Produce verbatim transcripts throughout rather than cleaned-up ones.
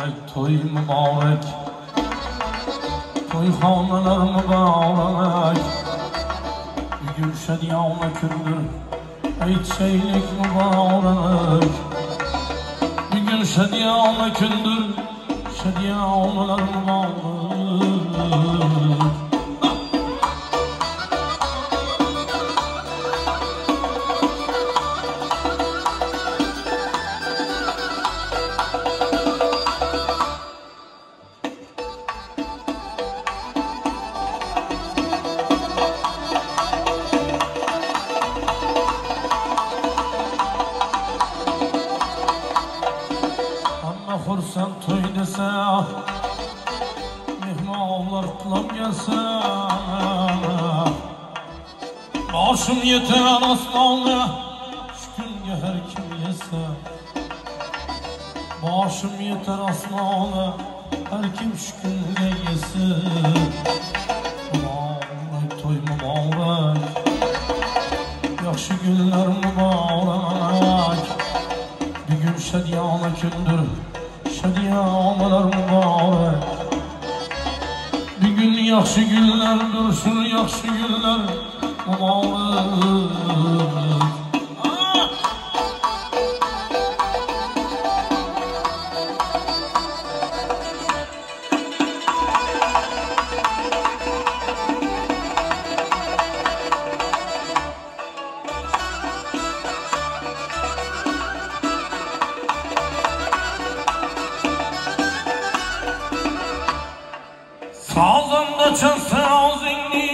Mübarek toy mübarek, toyxonalar mübarek. Bugün şadiyona kündür, aytishaylik mübarek. Bugün şadiyona kündür, şadiyonalar mübarek. Xursand to'y desa, mehmonlar qutlab kelsa, boshim yetar osmonga, shu kunga har kim yesa. Boshim yetar osmonga, har kim shu kunga yesa. Muborak to'y muborak, yaxshi kunlar muborak. Bugun shadiyona kundir, şadiyonalar mübarek. Bugün yaxshi günlerdir, şu yaxshi günler mübarek. Sazımda çalsa ağzını,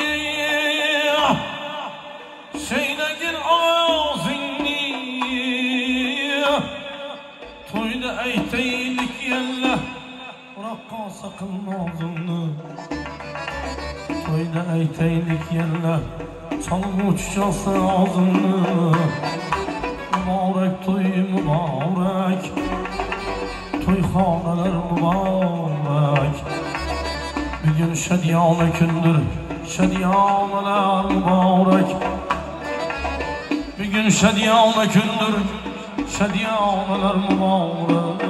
şeydegin ağzını, toyda aytaylik yalla, Burakqa sakın ağzını. Toyda aytaylik yalla, çalg'uchi çalsa ağzını. Mübarek toy mübarek, toyxonalar mübarek. Bugün şadiyona kündür, şadiyonalar mübarek. Bugün şadiyona kündür, şadiyonalar mübarek.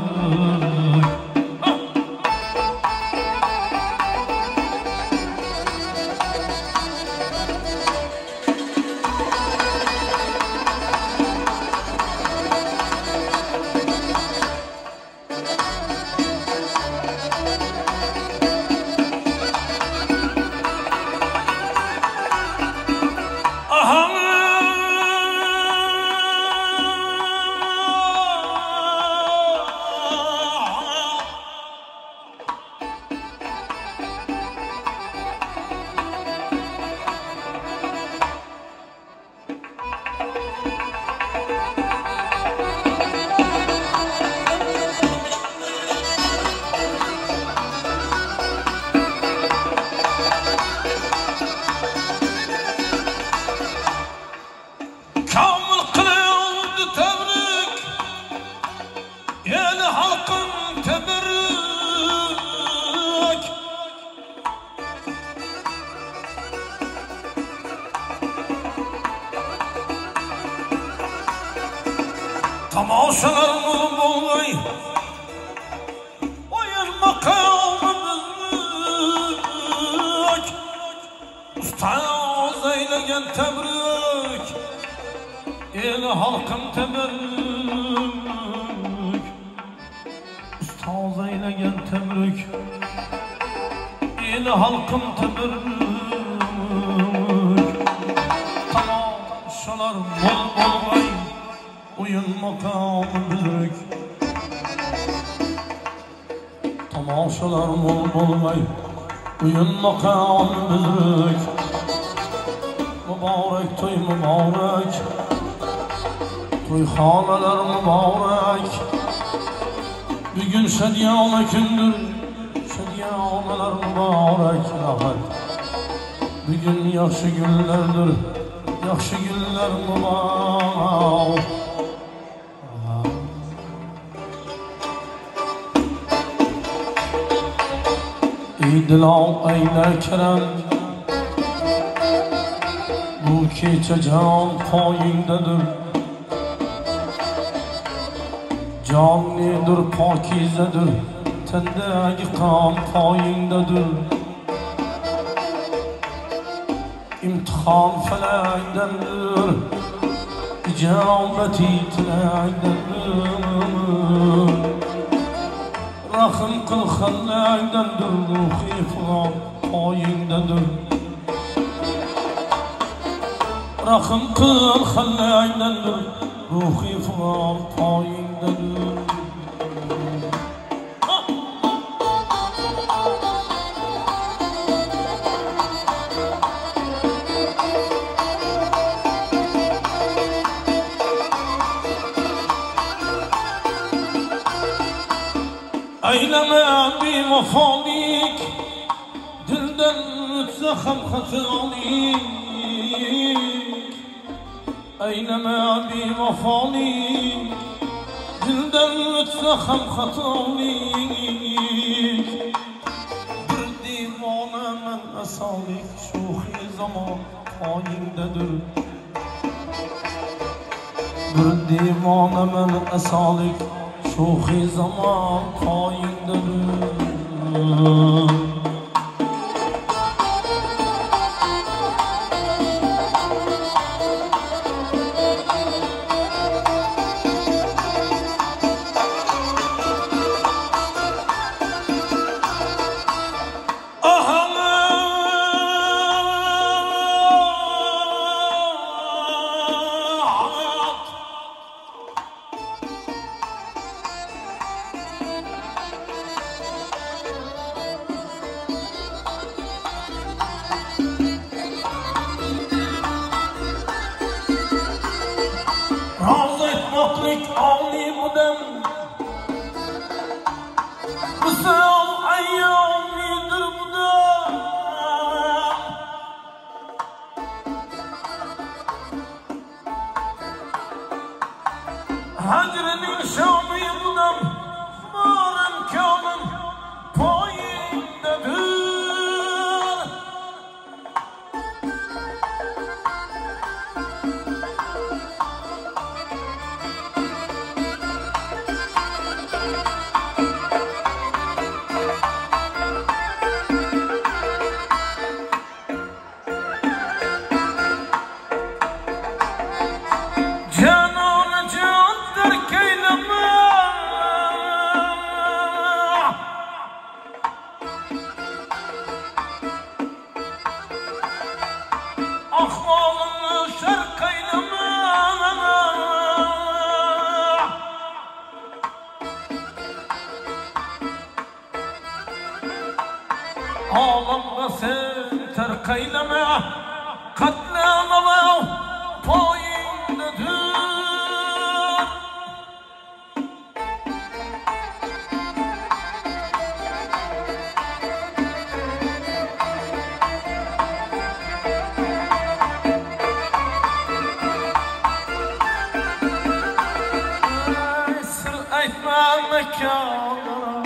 Tamaşalar bulmay, oyun makamımızlık, ustaz eyleyen tebrik, el halkım tebrik. Ustaz eyleyen tebrik, el halkım tebrik. Tamaşalar bulmay, oyun makamımızlık, tamaşalar bulmay, oyun makamımızlık. Mübarek toy mübarek, toyxonalar mübarek. Bugün şadiyona kündür, şadiyonalar mübarek. Bugün yaxshi günlerdir, yaxshi günler mübarek. Ey dilam ayla kiram, bu kecha jon poyingdadir. Canlidir, pakizedir, tendagi kan payindedir. İmtihan felekdendir, icabeti tilekdendir. Rahim kıl halekdendir, ruhi falan payindedir. Rahim kıl halekdendir, ruhi falan payindedir. Eyleme bir vefalik, dilden ötse hem hatalik. Eyleme bir vefalik, dilden ötse hem hatalik. Bir divane men esalik, şuhi zaman payindedir. Bir divane men esalik, şuhi zaman payindedir. Razı etmeklik Ali budem, Kısal ayyamidir budem. Hacrenin şami budem, Marın kânın payindedir. Canana can terk eyleme, ahvalını şerk eyleme. Ağlamda sen terk eyleme, katlanama payindedir. Sır aytma mekanlara,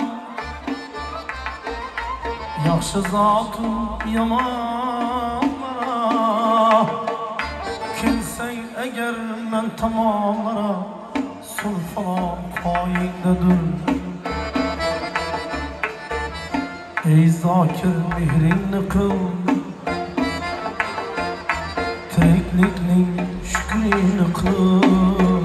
yaxşı zatı yamanlara. Kimsen eğer men tamamlara, sulfana payindedir. Ey zakir mihrini kıl, tiriklikning şükrini kıl.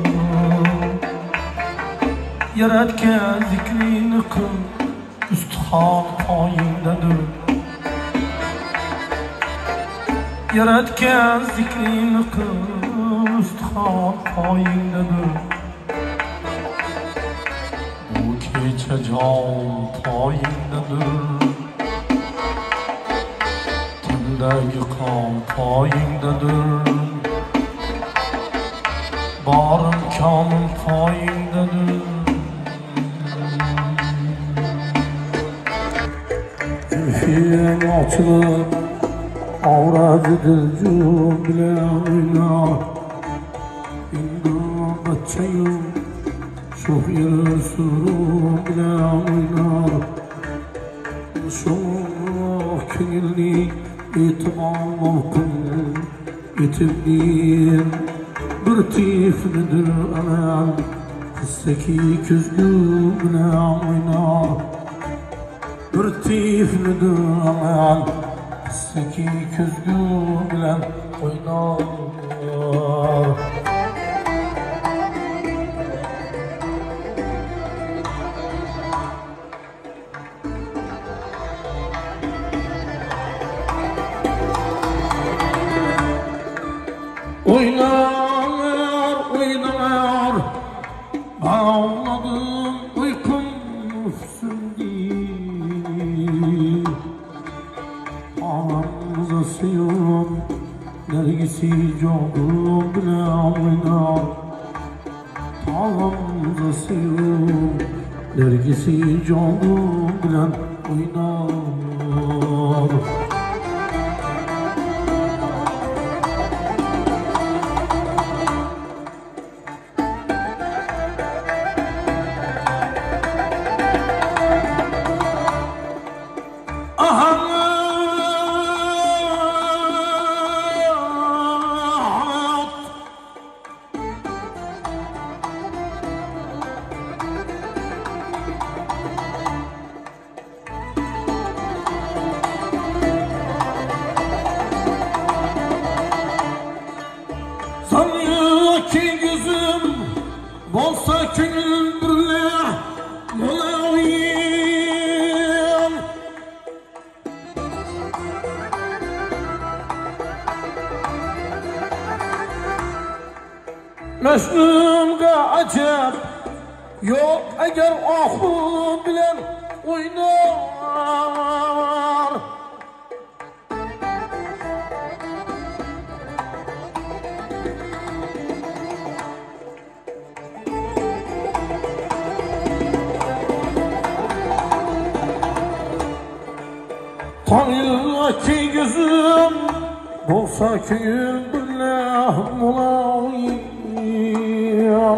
Yaratgan zikrini kıl, üstiham payindedir. Yaratgan zikrini kıl, üstiham payindedir. Bu kecha jon payindedir. Tindagi qon payindedir. Barim konim payindedir. Zülfiyen açılıp avrazidir cümle oynar. İndim batçayım, şuh yeri sürüm bile oynar. Şuh kengilni itibar mümkün etibdir. Bir tiflidir anam Seki küzgüne oynar bir tiflidir Seki küzgüne oynar Oynar, oynar Ağladım uykum üstündü Ağlamıza sıyım Nergisi canım bile oynar Ağlamıza sıyım Nergisi canım bile oynar Sanki gözüm bolsa könül birle molayım Mecnun'a acep yok eğer ahu bilen oynar Tanrı'ki gözüm bolsa köyüm billah mulayım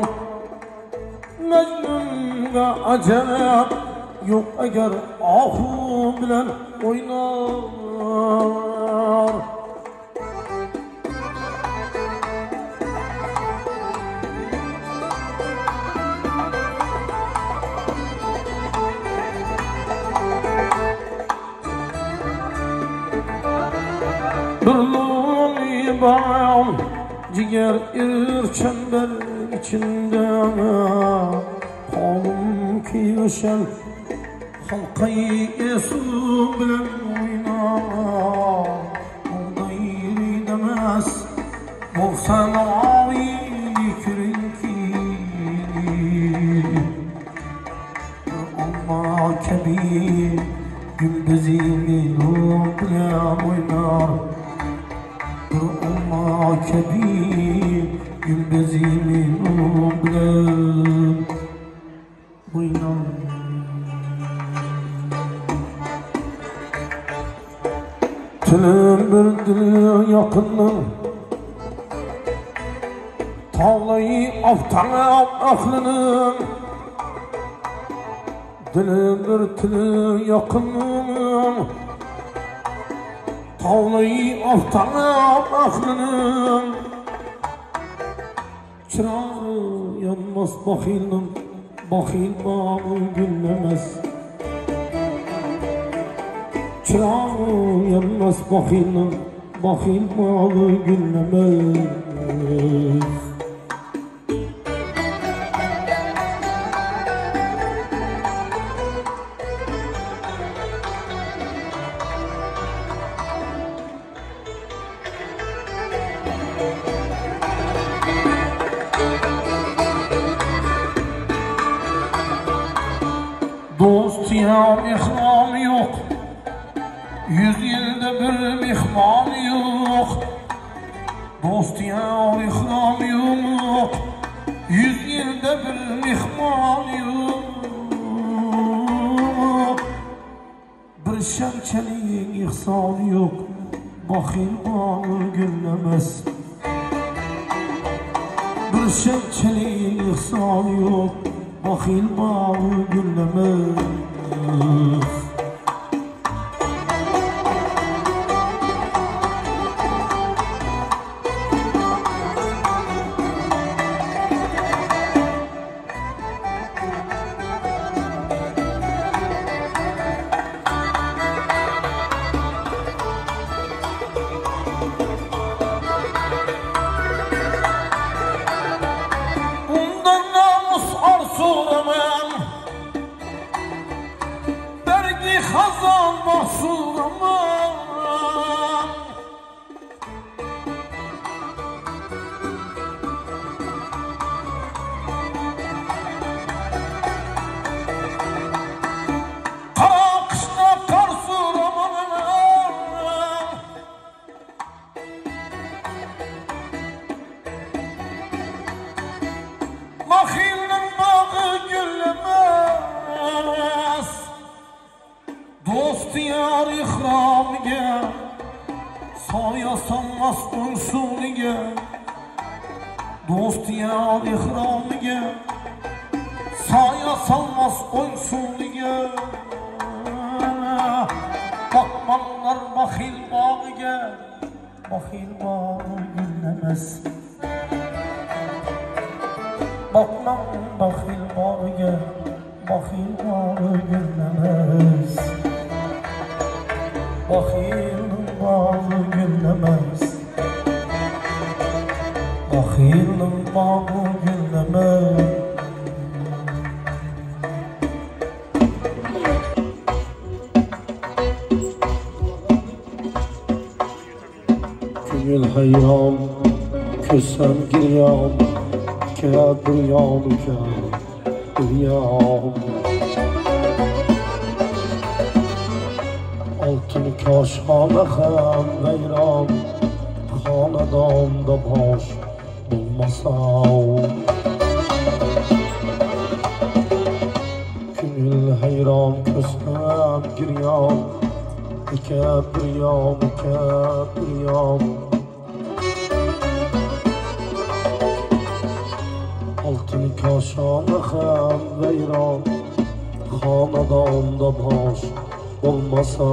Mecnun'a acep yok eğer ahu bilen oynar Durlum bağım ciğer erir çember içinde Kolum ki yaşar halkayı esu bilen oynar Oğdayı demez olsan avi kürünki Ama kebir gümbezini bilen oynar Ama kebir gümbezini bilen oynar Tülüm bir dili yakınım Tavlayı aftana aklının Dilim bir tili yakınım Tavlayı aftana aklının Çırağı yanmaz bakilin Bakil bağı güllemez Çırağı yanmaz bakilin Bakil bağı güllemez Dost ya ihram yok Yüz yılda bir mihman yok Dost ya ihram yok Yüz yılda bir mihman yok Bir şemçenin ihsan yok Bakil bağı güllemez Bir şemçenin ihsan yok Bakil bağı güllemez soya solmas unsuniga, do'st yar ihromiga, soya solmas unsuniga. Bakmanlar baxil bağıga, baxil bağı güllemez. Bakman baxil bağıga, baxil bağı güllemez. Baxil bağı güllemez. Baxil bağı güllemez. Gül hayran, kösem giryan, ke biryan, ke biryan. Altın kaşhane hem veyran, hanedanda baş bulmasa. Gül hayran, kösem giryan, ke biryan, ke biryan. Altın kaşhane hem veyran, hanedanda baş olmasa.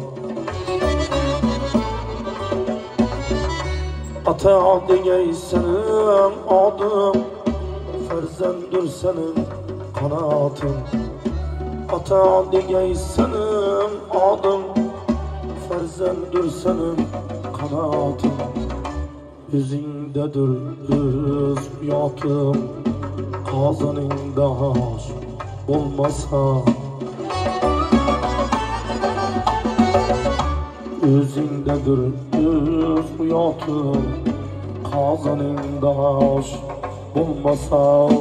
Ata degey senin adım, ferzendir senin kanatın. Ata degey senin adım, ferzendir senin kanatın. Yüzündedir öz yatım, kazanında haş olmasa. Özündedir öz hayatım, kazanında haş bulmasa.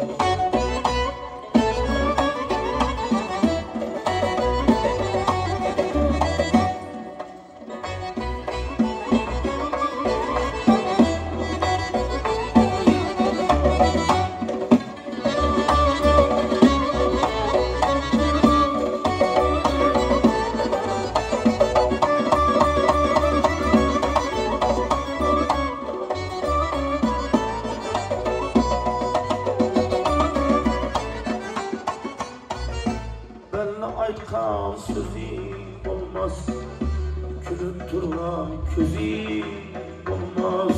Aytkan sözü olmaz, külüp durgan közü olmaz.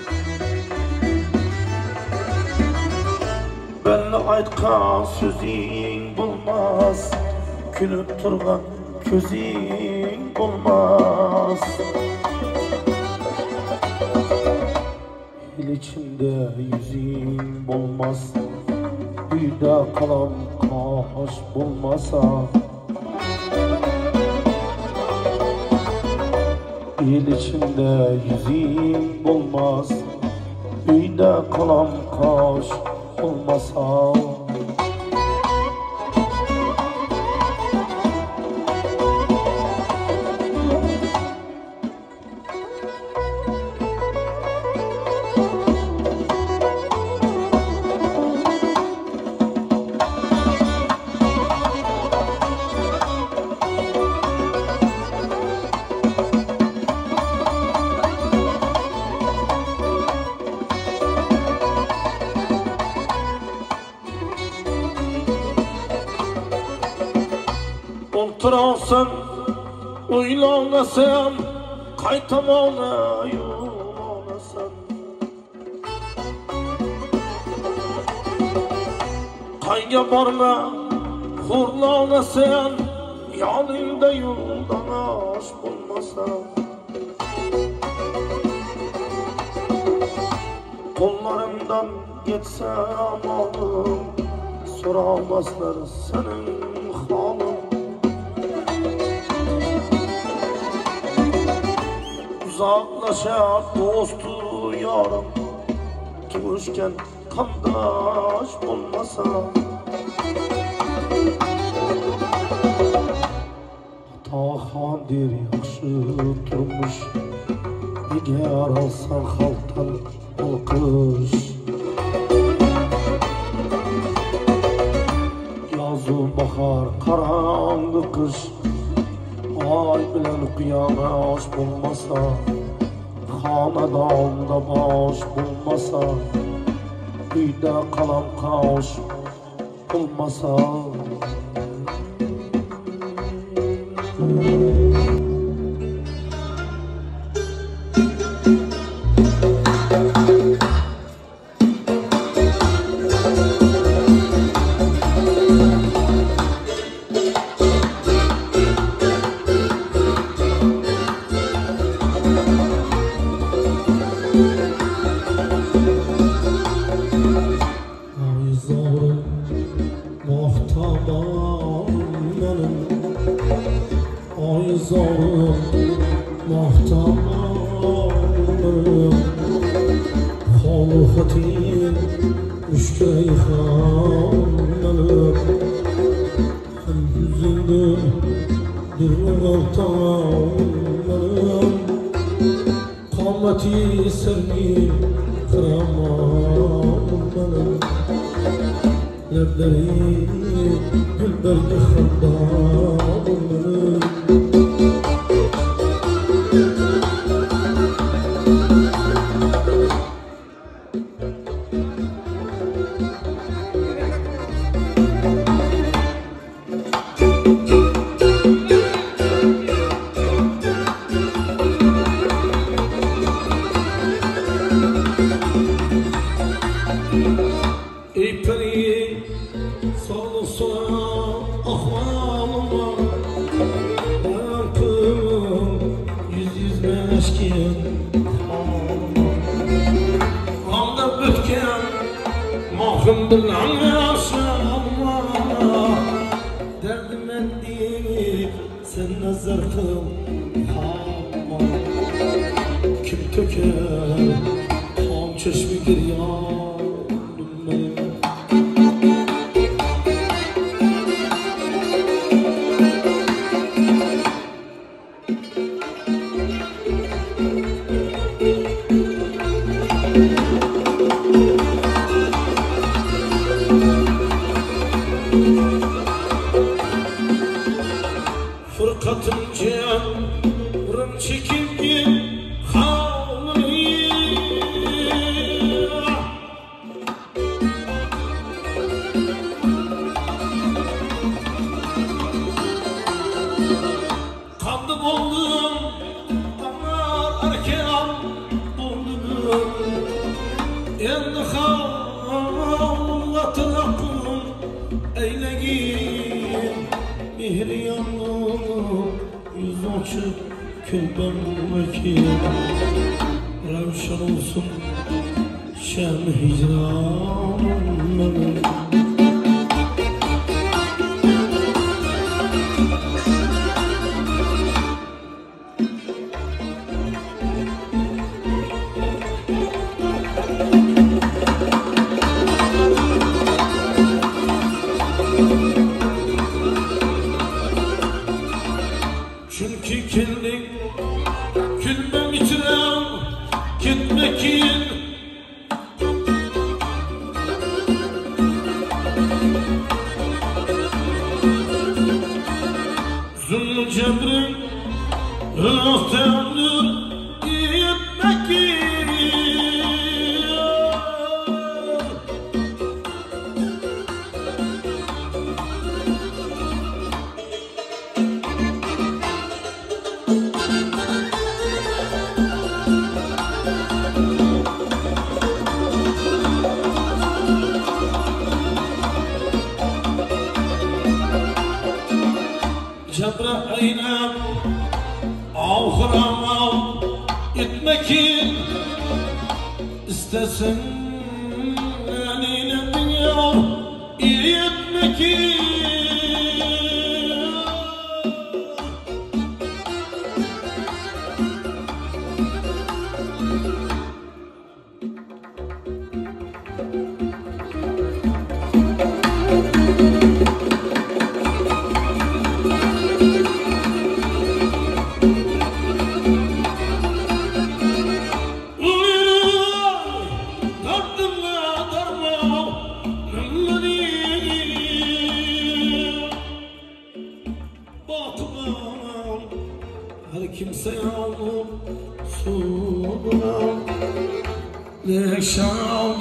Benle aytkan sözün bulmaz, külüp durgan közün olmaz. El içinde yüzün bulmaz, büyüde kalan kaş bulmasa. El içinde yüzün bulmaz, üyde kalan kaş olmasa. Oturasın, uylanasın, kaytamana yulanasın. Kayga barma, hurlanasın, yanında yoldan aş bulmasa. Kollarımdan geçse amalım, soramazlar senin halın. Uzaklaşar dostu yarım, tuşken kandaş bulmasa. Ataxandir yaxşı turmuş, eğer alsan halktan alkış. Yazı bahar, karanlık kış, ay bilen kıyamaş bulmasa. xonadonda bosh bo'lmasa, uyda qalam qosh bo'lmasa,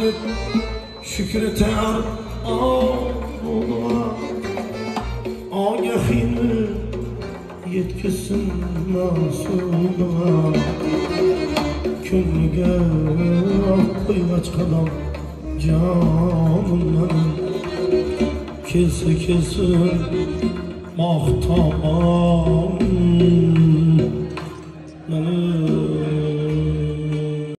edip şükreter ağına Agahini yetkizsin masuna Könlüge koygaç kadam canımdan Kesi kesi mahtamam Beni